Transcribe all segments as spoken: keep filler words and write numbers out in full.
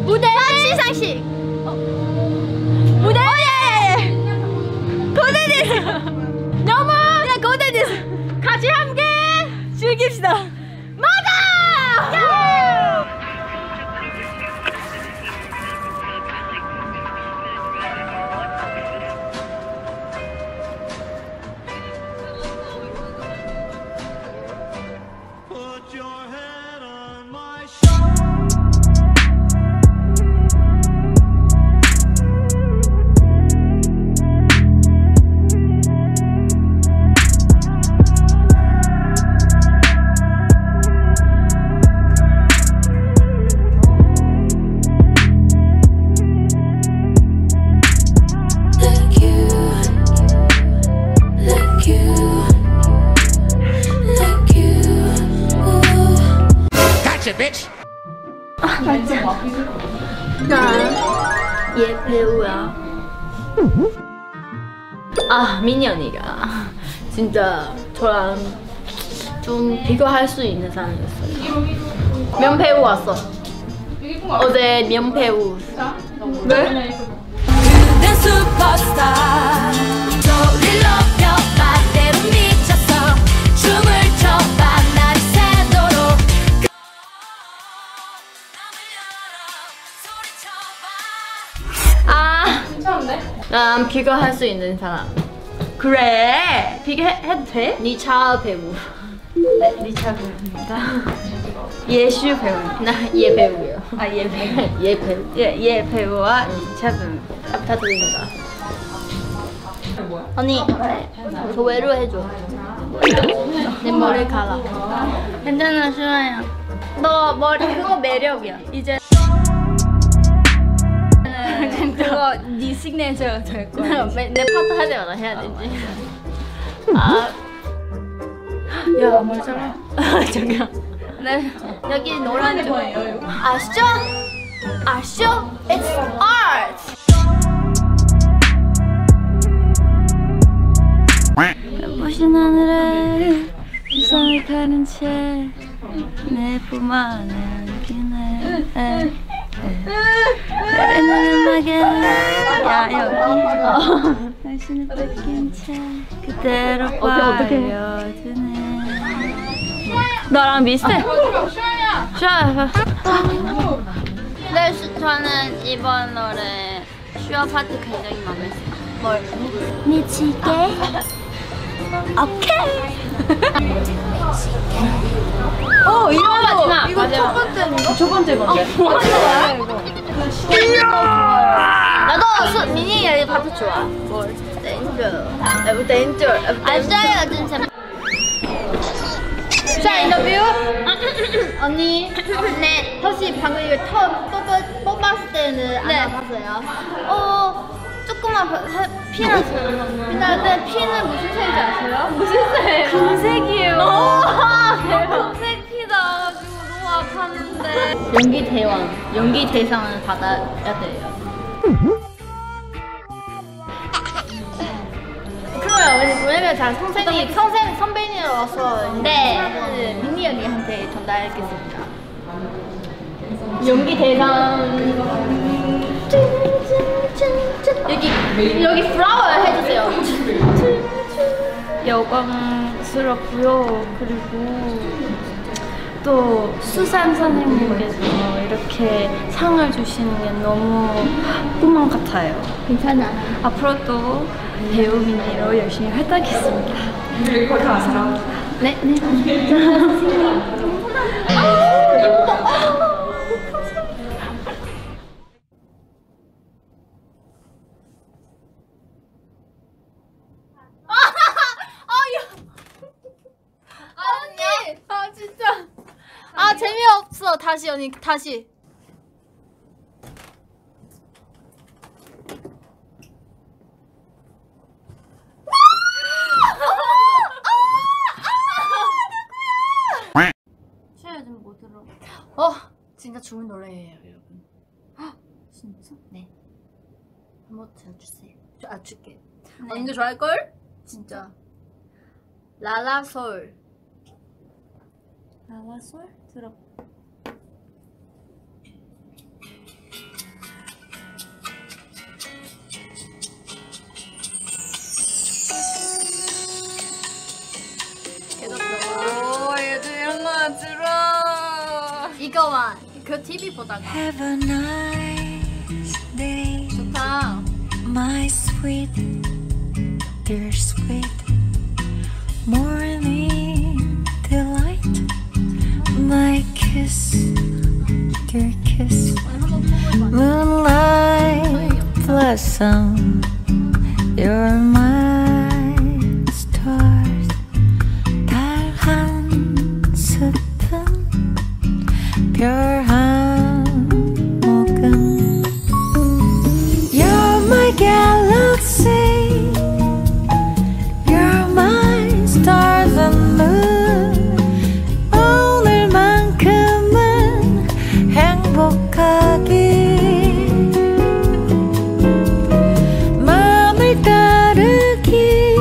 무대 시상식. 어. 무대. 어, 예, 예. 고대 데스. 너무 네, 고대 데스. 같이 함께 즐깁시다. 맞아. 예! 아 맞아. 나 얘 배우야. 아 미니 언니가 진짜 저랑 좀 비교할 수 있는 사람이었어요. 면배우 왔어. 어제 면배우. 네? 그댄 슈퍼스타. 소리를 높여 반대로 미쳐서 춤을 춰봐. 날 새도록. 아, 괜찮은데? 난 비교할 수 있는 사람. 그래? 비교해도 돼? 니차 배우. 네, 니차 배우입니다. 예슈 배우. 나 얘 배우예요. 아, 얘 배우. 얘 배우. 얘, 얘 배우와 니차 배우. 부탁드립니다. 언니, 저 외로 해줘. 내 머리 갈아. 괜찮아, 슈아야. 너 머리 그거 매력이야. 이제. 그거 네 시그니처 될 거야. 내 파트 할 때마다 해야 되지. 아, 야 머리 잘라. 저기요. 네 여기 노란 쪽. 아시죠? 아시죠? It's art. 눈부신 하늘에 우산을 가른 채 내 품 안에 안기네. 내리는 음악에 야 여기 당신을 뺏긴 채 그대로 빨려드네. 나랑 비슷해. 슈아. 네, 슈, 저는 이번 노래 슈아 파트 굉장히 마음에 들어요. 뭘? 미치게? 오케이. 어 이거 마지막. 이거 마지막. 첫 번째인가? 첫 번째 건데. 아, 이거. 나도 수, 미니 얘 파트 좋아. 뭘? 댄저. 에브 댄저. 알자야 진짜. 자 인터뷰. 언니. 네. 혹시 방금 이거 터 뽑았 뽑았을 때는 안 아팠어요? 어. 조금만 피났어요. 근데 피는 무슨 색인지 아세요? 무슨 색? 금색이에요. 대박. 금색 피 나가지고 너무 아팠는데. 연기 대왕, 연기 대상을 받아야 돼요. 그래요. 왜냐면 잘 선생님, 선생 선배님으로서 네 민니 언니한테 전달하겠습니다. 연기 대상. 여기 여기 플라워 해주세요. 영광스럽고요. 그리고 또 수산 선생님께서 이렇게 상을 주시는 게 너무 꿈만 같아요. 괜찮아. 앞으로도 배우 미니로 열심히 활동하겠습니다. 감사합니다. 네, 네. 선생님. 아 재미없어. 다시 언니 다시. 슈아 요즘 뭐 들어? 어 진짜 좋은 노래예요 여러분. 헉, 진짜? 네. 한번 들어주세요. 아 줄게. 네. 언니도 좋아할걸? 진짜. 라라솔. 라라솔? 들어. 그 티비 보다가. Have a nice day. 좋다. My sweet, dear sweet morning delight. My kiss, dear kiss. Moonlight blossom. You're my stars. 달 한 스푼, 별 한 모금. You're my galaxy. You're my stars and moon. 오늘만큼은 행복하기. 맘을 따르기.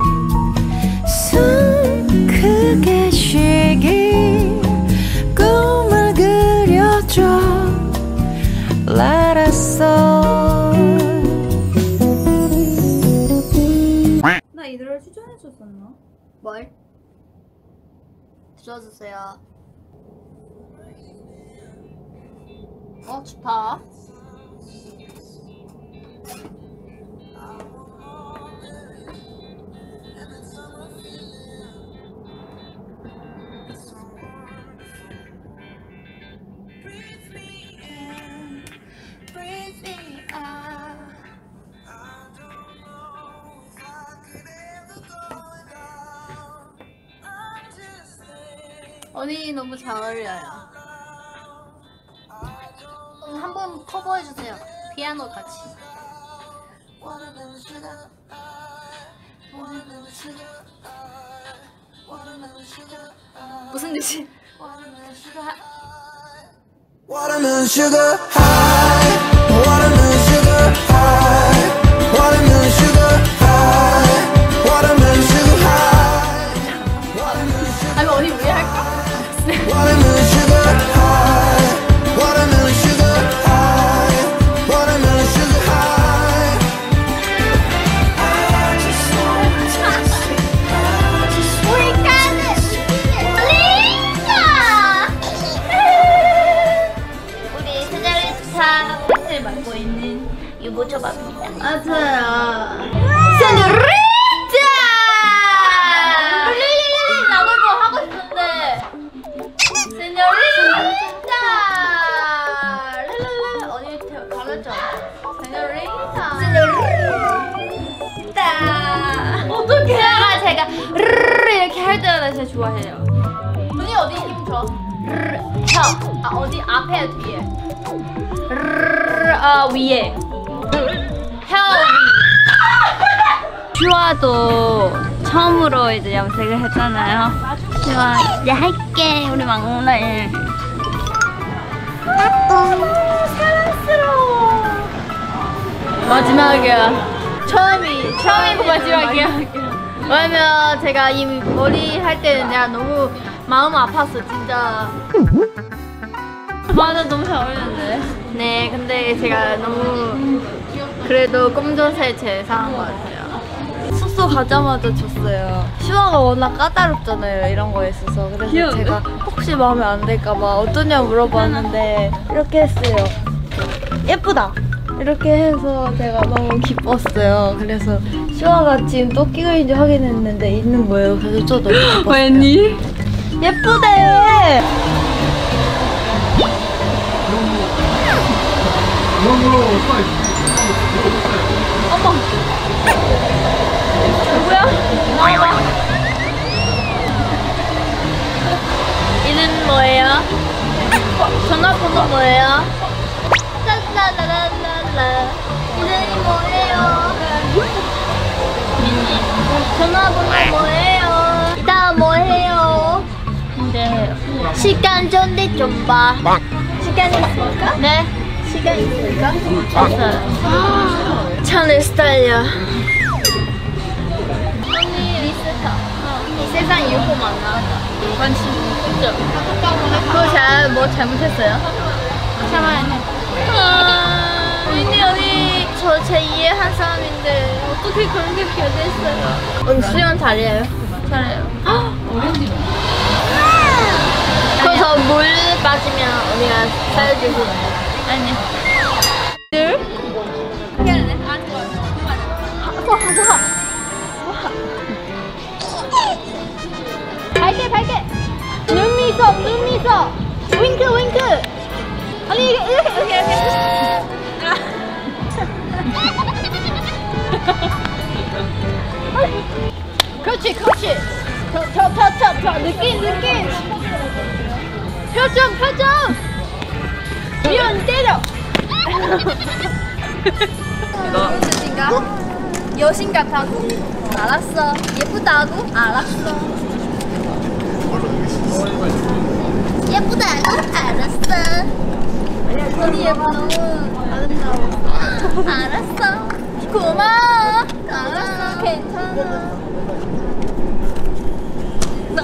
숨 크게 쉬기. 꿈을 그려줘. Let us all. 나 이들을 추천해줬었나? 뭘? 들어주세요. 어, 좋다. 언니 너무 잘 어울려요. 한번 커버해주세요. 피아노 같이. 무슨 뜻이? Watermelon sugar high, watermelon sugar high, watermelon sugar high, watermelon sugar high, watermelon sugar. 아니 언니 왜 할까? Watermelon sugar high, watermelon sugar high, watermelon sugar high. I just want to say, I just 우리 가는 링가. 우리 세자리차 꽃을 맡고 있는 유부초밥입니다. 맞아요. 세뇨리타! 나도 이거 하고 싶은데. 세뇨리타! 언니 가르쳐. 세뇨리타. 세뇨리타. 어떡해. 제가 제가 이렇게 할 때마다 진짜 좋아해요. 언니 어디 힘 줘? 혀. 아 어디 앞에 뒤에. 아 위에. 혀 위. 슈아도 처음으로 이제 염색을 했잖아요. 슈아 이제 할게 우리 막내. 사랑스러워. 마지막이야. 처음이 처음이고 마지막이야. 왜냐면 제가 이 머리 할 때는 내가 너무 마음 아팠어 진짜. 맞아 너무 잘 어울리는데. 네 근데 제가 너무 그래도 검정색 제일 상한 것 같아요. 숙소 가자마자 줬어요. 슈아가 워낙 까다롭잖아요 이런 거에 있어서. 그래서 귀여운데? 제가 혹시 마음에 안 들까봐 어떠냐 물어봤는데 이렇게 했어요. 예쁘다! 이렇게 해서 제가 너무 기뻤어요. 그래서 슈아가 지금 토끼 그림자 확인했는데 있는 거예요. 그래서 저 너무 기뻤어요. 웬니? 예쁘대! 어머! 누구야? 나와봐. 이름 뭐예요? 전화번호 뭐예요? 랄랄랄랄라. 이름이 뭐예요? 미니. 전화번호 뭐예요? 이따 뭐해요? 근데 시간 전에 좀 봐. 시간 있을까? 네. 시간 있을까? 없어요. 참 내 스타일이야. 언니 리스타. 이 세상 유고 많아. 관심 없죠? 그거 잘 뭐 잘못했어요? 참아야지. 아, 언니 언니 저 제 이해한 사람인데 어떻게 그런 게 변했어요? 언니 수영 잘해요? 잘해요. 어린이. 그래서 물 빠지면 언니가 살려주고. 아니. 둘. 해야 되네. 안 좋아. 좋아, 좋아. 밝게, 밝게. 눈 미소, 눈 미소. 윙크, 윙크. 아니 이렇게, 이렇게, 이렇게, 이렇게. 그렇지, 그렇지. 저, 저, 저, 저, 저 느낌, 느낌. 표정, 표정. 미연 때려. 무엇인가? 여신 같다고? 알았어. 예쁘다고? 알았어. 예쁘다고? 알았어. 언니 예뻐. 너무 아름다워. 알았어. 고마워. 알았어. 괜찮아. 나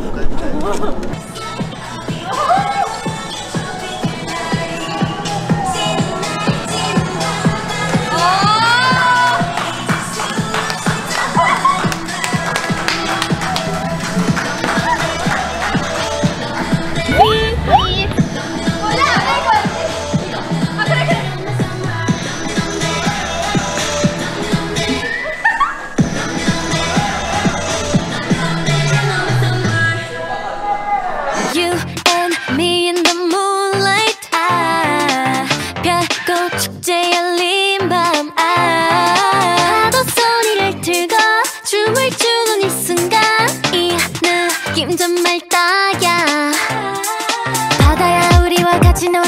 You and me in the moonlight. 아, 별꽃 축제 열린 밤. 아, 파도 소리를 들고 춤을 추는 이 순간. 이 느낌 정말 딱이야. 바다야 우리와 같이 놀아.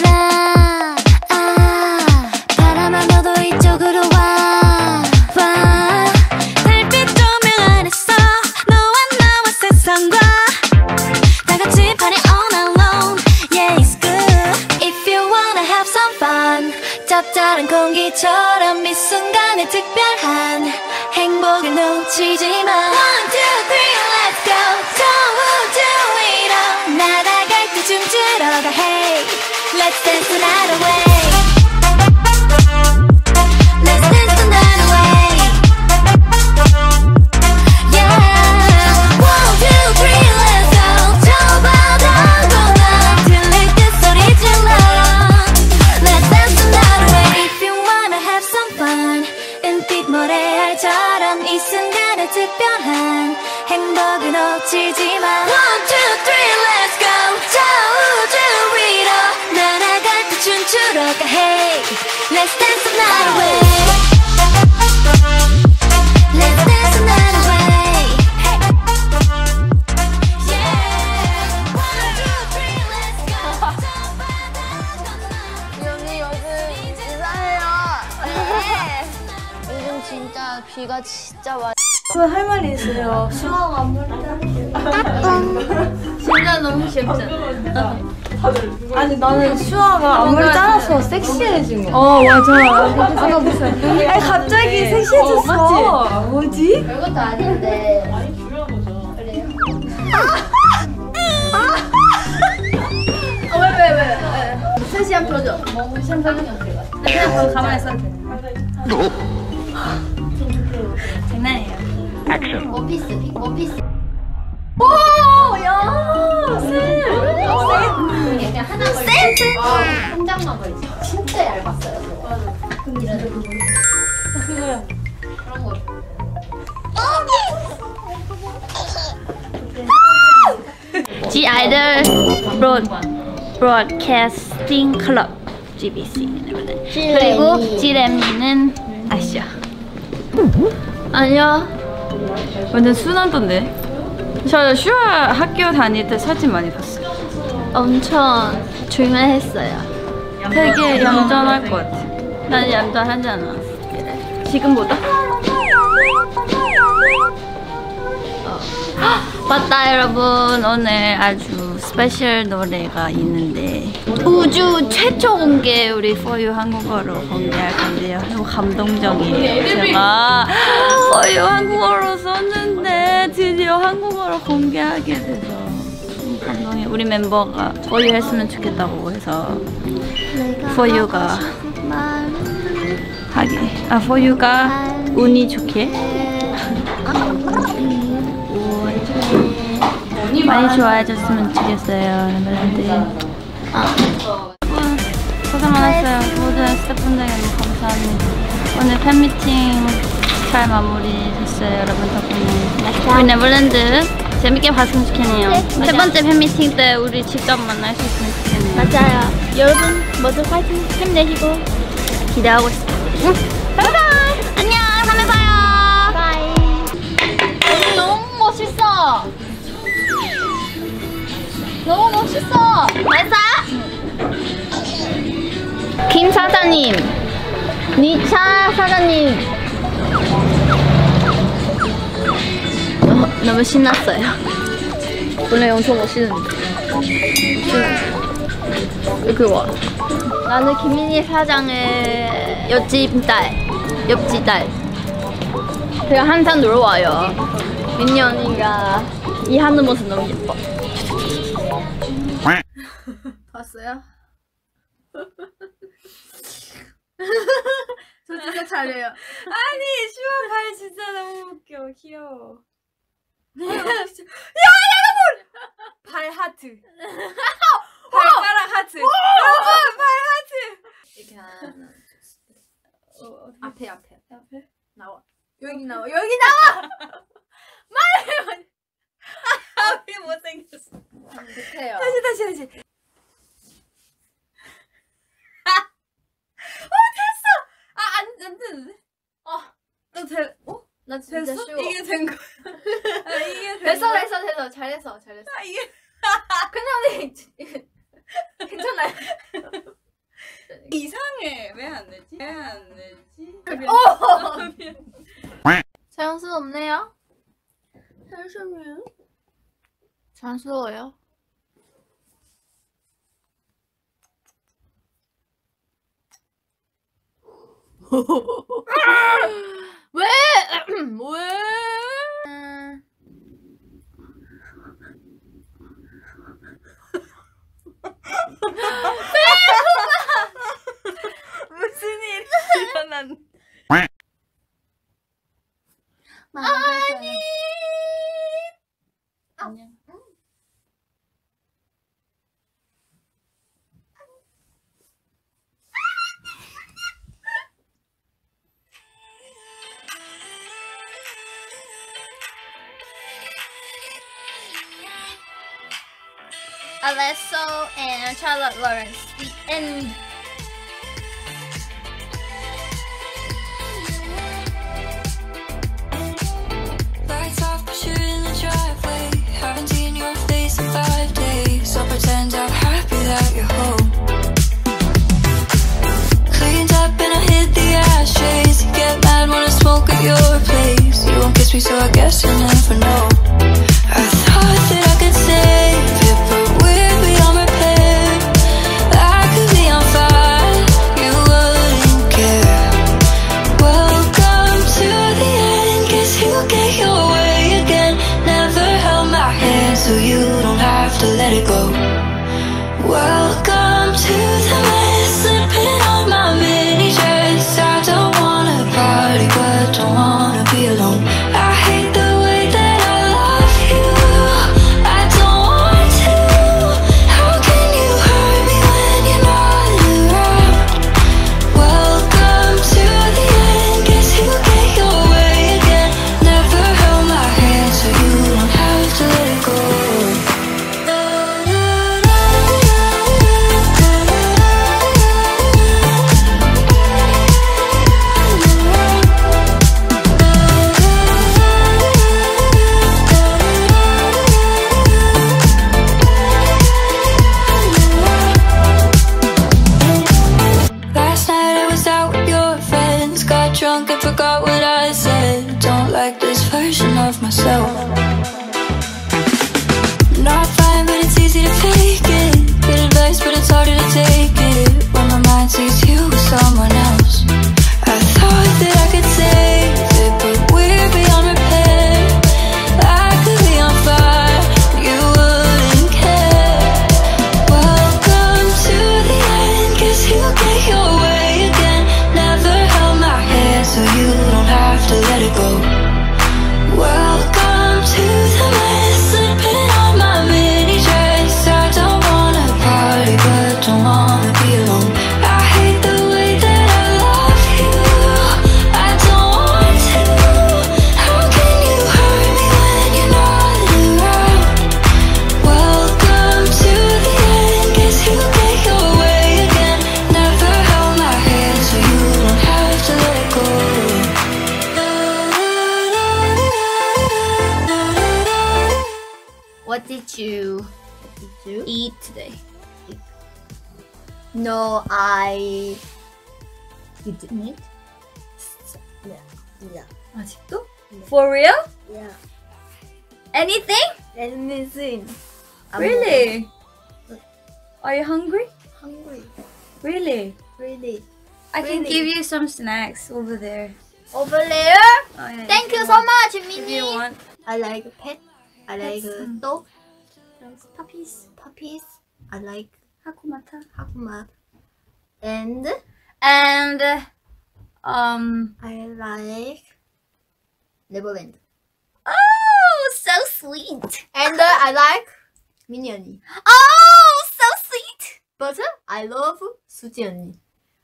아, 바람아 너도 이쪽으로 와. 와, 달빛 조명 안에서 너와 나와 세상과 다같이 party all night long. Yeah, it's good. If you wanna have some fun. 짭짤한 공기처럼 이 순간에 특별한 행복을 놓치지 마. One, two, three, let's go. 도우주 위로 날아갈 때 춤추러 가. Hey, let's dance the night away. Let's dance the night away. Yeah, one, two, three, let's go. 저 바다로만 들릴 때 소리 질러. Let's dance the night away. If you wanna have some fun. 은빛 모래알처럼 이 순간에 특별한 행복을 놓치지 마. One, two, three, let's go. 저 우주 위로 날아갈 때 춤추러 가. Hey, let's dance the night away. Let's dance the night away. Hey. Yeah. One, two, three, let's go. 이 언니 요즘 이상해요. 요즘 진짜 비가 진짜 많이. 할 말이 있어요. 슈아가 안물 진짜 너무 귀엽잖아. 아니 나는 슈아가 안무를 따라서 섹시해진 거. 어 맞아. 아까 무슨? 아니 갑자기 섹시해졌어. 맞지? 뭐지? 별것도 아닌데. 많이 중요한 거죠. 그래요? 어, 왜, 왜, 왜, 왜? 셋이 한 표정. 뭐, 셋이 한 표정이 어떻게 가? 그냥 거기 가만히 있어도 돼. 장난이에요. 원피스, 원피스. 오, 야, 쌤. 그냥 하나 걸리. 쌤. 한 장만 걸리지. 진짜 얇았어요. 이런 그거요. 그런 거. G-I-D-L Broad Broadcasting Club 지비씨 그리고 지렘미는 아시아. 아니요. 완전 순한던데. 저 슈아 학교 다닐 때 사진 많이 봤어요. 엄청 조용했어요. 되게 얌전할 것 같아. 난 얌전하잖아. 그래. 지금보다? 어. 맞다 여러분, 오늘 아주 스페셜 노래가 있는데 우주 최초 공개 우리 For You 한국어로 공개할 건데요. 너무 감동적이에요. 제가 For You 한국어로 썼는데 드디어 한국어로 공개하게 돼서 너무 감동해요. 우리 멤버가 For You 했으면 좋겠다고 해서 For You가 하게. 아 For You가 운이 좋게 많이 좋아해줬으면 좋겠어요, 여러분들. 여러분 고생 많았어요. 모든 스태프분들에게 너무 감사합니다. 오늘 팬미팅 잘 마무리됐어요. 여러분 덕분에. 우리 네버랜드 재밌게 봤으면 좋겠네요. 네, 세 번째 팬미팅 때 우리 직접 만날 수 있으면 좋겠네요. 맞아요. 여러분 모두 파이팅 힘내시고 기대하고 있어요. 응. 바이바이. 안녕. 다음에 봐요. 바이. 너무 멋있어. 너무 멋있어. 됐어? 김 사장님, 니차 사장님. 너무, 너무 신났어요. 원래 엄청 멋있는데. 이렇게 와. 나는 김민희 사장의 옆집 딸, 옆집 딸. 제가 항상 놀러 와요. 민희 언니가 이 하는 모습 너무 예뻐. 봤어요? 저 진짜 잘해요. 아니 슈아 발 진짜 너무 웃겨. 귀여워. 야 여러분! 발 하트. 발가락 하트. 여러분 발 하트. 이렇게 하나. 어, 앞에 앞에 앞에 나와. 여기 나와. 여기 나와. 말해. 앞이 못생겼어. 못해요. 다시 다시 다시. 어 됐어. 아 안 안 되는데. 어너 돼? 어? 나 진짜 됐어? 쉬워. 이게 된 거야. 아 이게 된 됐어 거야? 됐어 됐어 잘했어 잘했어. 아 이게 그냥 괜찮아요. 이상해. 왜 안 되지? 왜 안 되지? 자연수 없네요. 자연수요? 자연스러워요. 왜? 왜? 무슨 일이 일어났는데? 아니. 안녕. Alesso and Charlotte Lawrence, the end. Lights off, but you're in the driveway. Haven't seen your face in five days. So pretend I'm happy that you're home. Cleaned up and I hit the ashtrays. You get mad when I smoke at your place. You won't kiss me, so I guess you'll never know. I thought that I could save it, but we're beyond repair. I could be on fire, you wouldn't care. Welcome to the end, guess you'll get your way again. Never held my hand, so you don't have to let it go. Welcome to the mess, slipping on my mini dress. I don't wanna party, but don't wanna be alone. I hate the way that I love you. I don't want to. How can you hurt me when you're not around? Welcome to the end, guess you get your way again. Never held my hand, so you don't have to let it go. Last night I was out with your friends. Got drunk and forgot what I said. Don't like this version of myself. Not fine, but it's easy to fake it. Good advice, but it's harder to take it when my mind sees you with someone else. I thought that I could save it, but we're beyond repair. I could be on fire, you wouldn't care. Welcome to the end, guess you'll get your way again. Never held my hand, so you don't have to let it go. Welcome you Did you? eat today? No, I didn't eat. Yeah. Yeah. 아직도? For real? Yeah. Anything? Anything. I'm Really? Are you hungry? hungry. Really? Really. I can Really? give you some snacks over there. Over there. Oh, yeah, Thank if you so want. much, If Minnie. you want. I like pet. I like Pets, uh, mm. dog. Puppies. Puppies. I like 하쿠마타. Hakuma. And And um. I like Neverland. Oh, so sweet. And uh, I like Minnie 언니. Oh, so sweet. But uh, I love 수지 언니.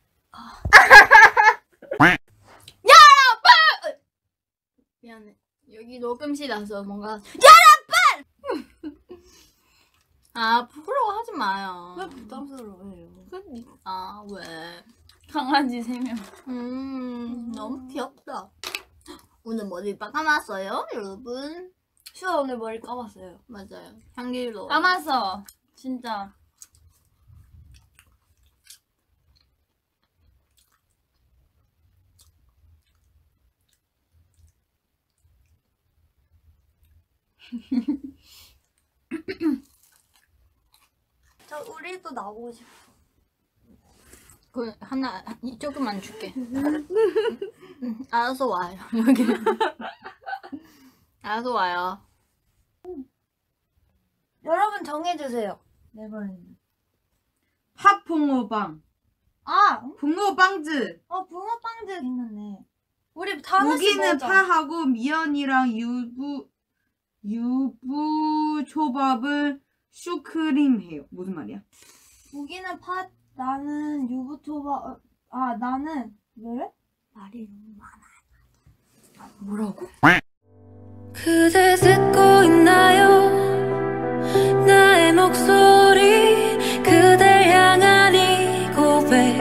여러분! 미안해. 여기 녹음실이라서 뭔가 여러분! 아 부끄러워 하지 마요. 왜 부담스러워해요? 아 왜? 강아지 세 명. 음 너무 귀엽다. 오늘 머리 감았어요, 여러분. 슈아 오늘 머리 감았어요. 맞아요. 향기로. 감아서 진짜. 저 우리도 나오고 싶어. 그 하나 이 조금만 줄게. 응, 알아서 와요. 여기. 알아서 와요. 여러분 정해주세요. 네버랜드. 팥붕어빵. 아, 붕어빵즈. 어 붕어빵즈 괜찮네. 우리 다 하나씩 고기는 먹자. 파하고 미연이랑 유부 유부 초밥을 슈크림해요. 무슨 말이야? 고기는 파, 나는 유부초밥. 어, 아 나는 왜? 말이 너무 많아. 뭐라고? 그대 듣고 있나요? 나의 목소리 그댈 향한 이 고백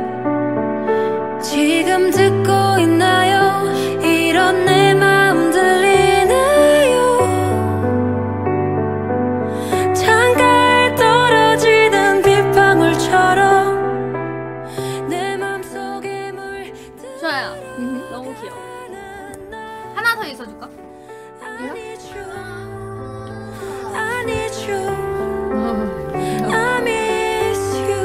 지금 듣고 있나요? 이런 내 마음 들리나요? 창가에 떨어지는 빗방울처럼 내 맘속에 물들어 좋아요. 너무 귀여워. 하나 더 있어줄까? I need you. I need you. I miss you.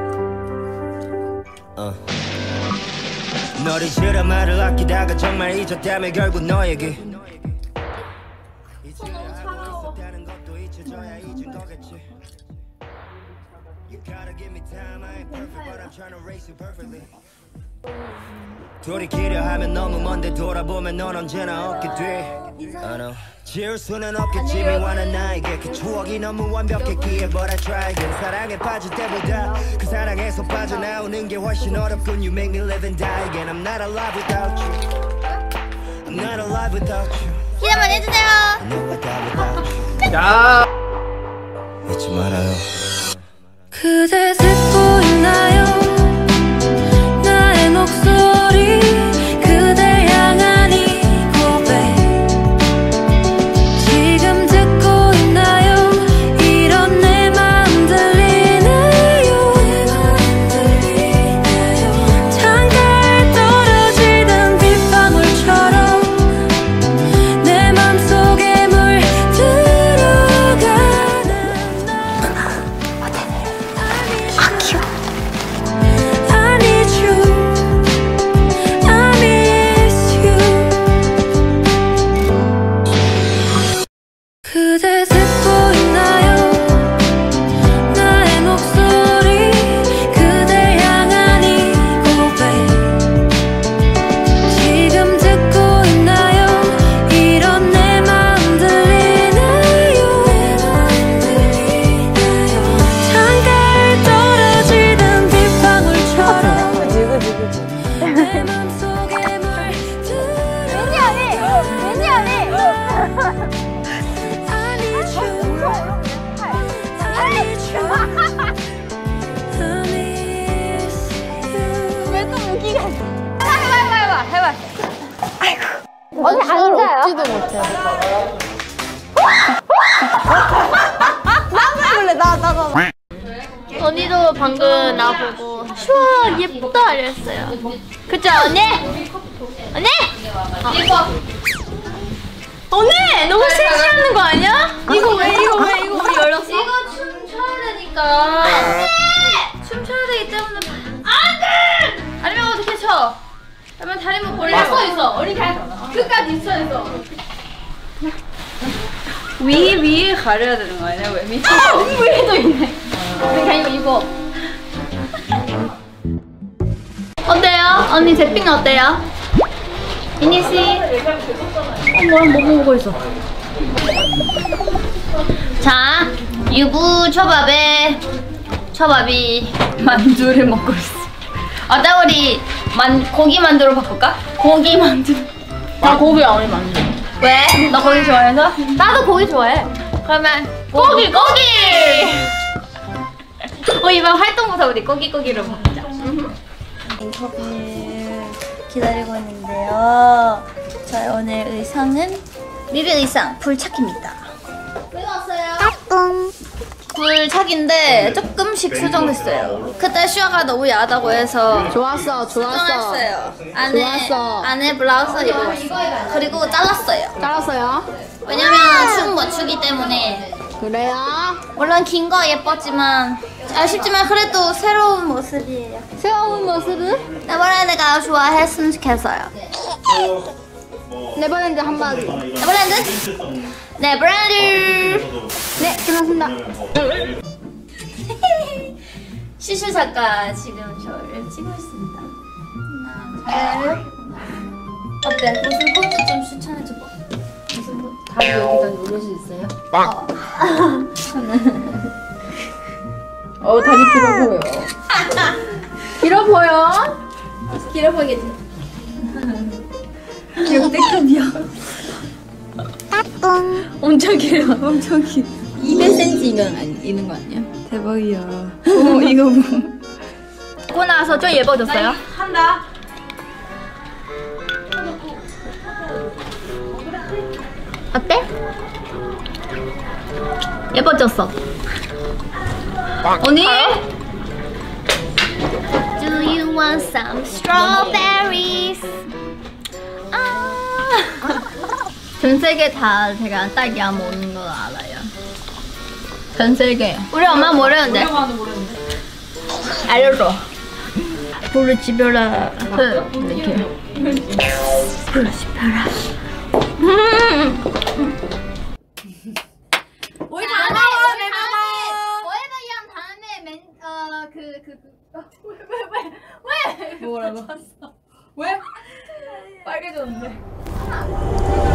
어. 너를 싫어 말을 아끼다가 정말 잊었다며 결국 너에게 잊으려 하고 있었다는 것도 잊혀져야 잊은 거겠지. You gotta give me time. I ain't perfect but I'm trying to race you perfectly. 돌이키려 하면 너무 먼데 돌아보면 넌 언제나 없게 돼. I know. 지울 수는 없겠지 미워하는 나에게 그 추억이 너무 완벽했기에 But I try again. 사랑에 빠질 때보다 그 사랑에서 빠져나오는 게 훨씬 어렵군. You make me live and die again. I'm not alive without you. I'm not alive without you. 기대만 해주세요. I know I die without you. 야. 잊지 말아요. 그대 듣고 있나요? 나의 목소리 그댈 향한 이 고백 지금 듣고 있나요? 이런 내 마음 들리나요? 창가에 떨어지는 빗방울처럼 내 맘속에 물들어가는 I need you. I miss you. 그대 듣고 있나요? 나의 목소리 그댈 향한 이 고백 지금 듣고 있나요? 이런 내 마음 들리나요? 창가에 떨어지는 빗방울처럼 내 맘속에 물들어 I need you. I need you. I miss you. 왜또 웃기가 있어? 해봐 해봐 해봐 해봐. 언니 앉아요. 웃지도 못해. 언니도 방금 나보고 슈아 예쁘다 이랬어요. 그쵸 언니? 언니? 이거 언니! 너무 섹시하는 거 아니야? 이거 왜 이거 왜 이거 왜 열렸어? 이거 춤춰야 되니까 안돼! 춤춰야 되기 때문에 안돼! 아니면 어떻게 쳐? 아니면 다리만 벌려 서 있어 언니 그냥 끝까지 있어 있어 위 위에 가려야 되는 거 아니야? 왜 밑에? 아! 위에도 있네 우리 그냥 이거 입어 어때요? 언니 제핑 어때요? 미니씨 어 뭐야 뭐 먹고 있어 자 유부 초밥에 초밥이 만두를 먹고 있어 어때 우리 만, 고기 만두로 바꿀까? 고기 만두 나 고기 안 해 만두 왜? 너 고기 좋아해서? 나도 고기 좋아해 그러면 고기 고기! 어 이번 활동부터 우리 고기 고기로 바꾸자 인터뷰 기다리고 있는데요 저희 오늘 의상은 리뷰 의상 불착입니다 왜 왔어요? 따뚱 불착인데 조금씩 수정됐어요 그때 슈아가 너무 야하다고 해서 좋았어, 좋았어. 수정했어요 안에, 좋았어. 안에 블라우스 입었어요 그리고 잘랐어요 잘랐어요? 왜냐면 춤 못 추기 때문에 그래요? 물론 긴 거 예뻤지만 아쉽지만 그래도 새로운 모습이에요 새로운 모습은? 네버랜드가 좋아했으면 좋겠어요 네버랜드 한마디. 네버랜드? 네버랜드 네, 끝났습니다. 시슈 작가 지금 저를 찍고 있습니다 잘해요? 어때? 무슨 포즈 좀 추천해줘봐 무슨 포즈? 다리 여기다 누를 수 있어요? 어. 어, 다리 길어 보여. 길어 보여? 길어 보이겠지? 역대급이야. 엄청 길어 엄청 길어. 이백 센티미터 있는 거 아니야? 대박이야. 어 이거 뭐? 하고 나서 좀 예뻐졌어요? 한다. 어때? 예뻐졌어 언니? Do you want some strawberries? 아. 전 세계 다 제가 딸기 안 먹는 거 알아요 전 세계 우리 엄마 모르는데 알려줘 불을 지펴라 이렇게 불을 지펴라 우리 다음에 우리 다음에 뭐해봐야 다음에 맨 어 그 그 그 왜왜왜 왜? 뭐라고? 왜? 빨개졌는데